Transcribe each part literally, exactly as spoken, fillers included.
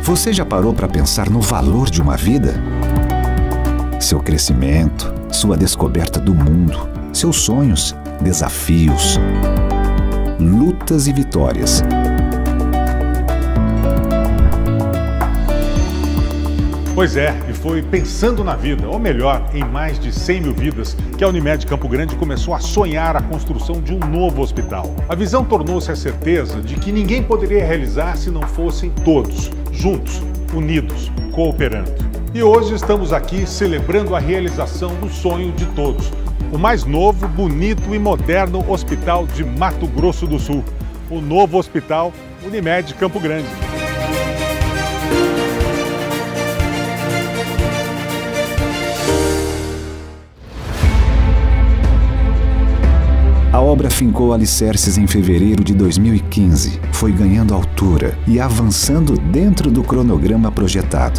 Você já parou para pensar no valor de uma vida? Seu crescimento, sua descoberta do mundo, seus sonhos, desafios, lutas e vitórias. Pois é, e foi pensando na vida, ou melhor, em mais de cem mil vidas, que a Unimed Campo Grande começou a sonhar a construção de um novo hospital. A visão tornou-se a certeza de que ninguém poderia realizar se não fossem todos, juntos, unidos, cooperando. E hoje estamos aqui celebrando a realização do sonho de todos. O mais novo, bonito e moderno hospital de Mato Grosso do Sul. O novo hospital Unimed Campo Grande. A obra fincou alicerces em fevereiro de dois mil e quinze, foi ganhando altura e avançando dentro do cronograma projetado.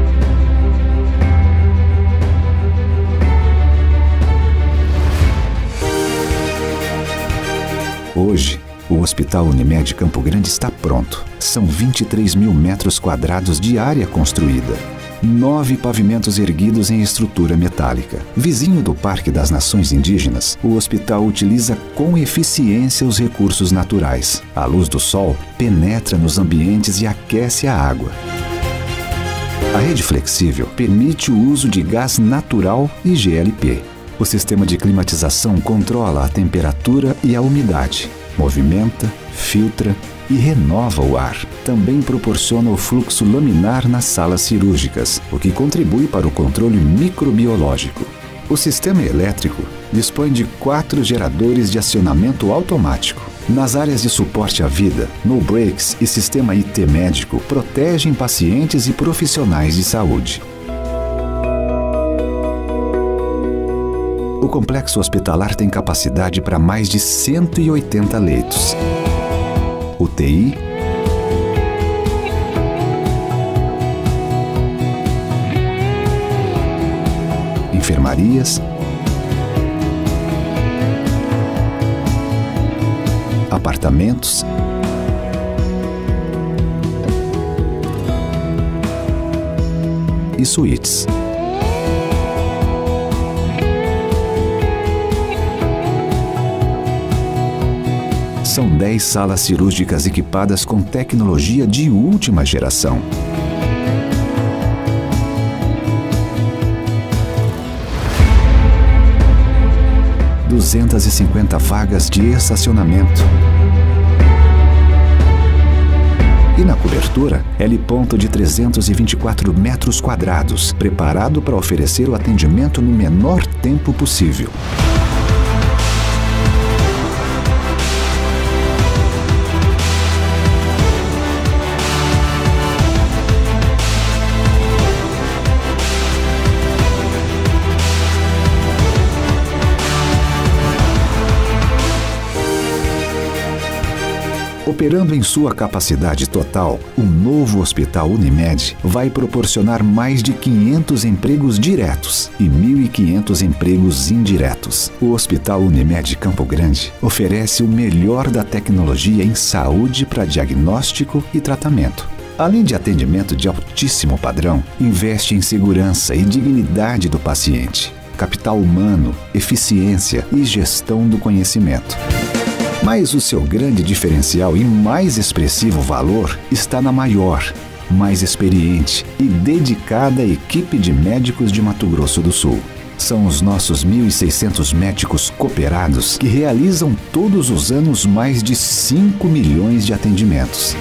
Hoje, o Hospital Unimed Campo Grande está pronto. São vinte e três mil metros quadrados de área construída. Nove pavimentos erguidos em estrutura metálica. Vizinho do Parque das Nações Indígenas, o hospital utiliza com eficiência os recursos naturais. A luz do sol penetra nos ambientes e aquece a água. A rede flexível permite o uso de gás natural e G L P. O sistema de climatização controla a temperatura e a umidade, movimenta, filtra e renova o ar. Também proporciona o fluxo laminar nas salas cirúrgicas, o que contribui para o controle microbiológico. O sistema elétrico dispõe de quatro geradores de acionamento automático. Nas áreas de suporte à vida, no breaks e sistema I T médico protegem pacientes e profissionais de saúde. O complexo hospitalar tem capacidade para mais de cento e oitenta leitos. U T I, enfermarias, apartamentos e suítes. São dez salas cirúrgicas equipadas com tecnologia de última geração. duzentas e cinquenta vagas de estacionamento. E na cobertura, heliponto de trezentos e vinte e quatro metros quadrados, preparado para oferecer o atendimento no menor tempo possível. Operando em sua capacidade total, o novo Hospital Unimed vai proporcionar mais de quinhentos empregos diretos e mil e quinhentos empregos indiretos. O Hospital Unimed Campo Grande oferece o melhor da tecnologia em saúde para diagnóstico e tratamento. Além de atendimento de altíssimo padrão, investe em segurança e dignidade do paciente, capital humano, eficiência e gestão do conhecimento. Mas o seu grande diferencial e mais expressivo valor está na maior, mais experiente e dedicada equipe de médicos de Mato Grosso do Sul. São os nossos mil e seiscentos médicos cooperados que realizam todos os anos mais de cinco milhões de atendimentos.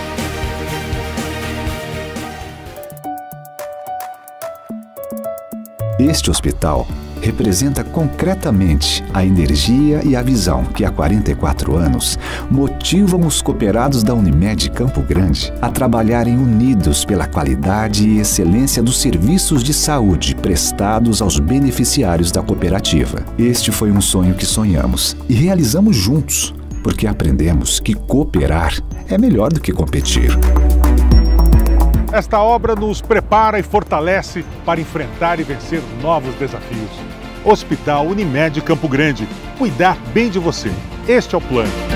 Este hospital representa concretamente a energia e a visão que há quarenta e quatro anos motivam os cooperados da Unimed Campo Grande a trabalharem unidos pela qualidade e excelência dos serviços de saúde prestados aos beneficiários da cooperativa. Este foi um sonho que sonhamos e realizamos juntos, porque aprendemos que cooperar é melhor do que competir. Esta obra nos prepara e fortalece para enfrentar e vencer novos desafios. Hospital Unimed Campo Grande. Cuidar bem de você. Este é o plano.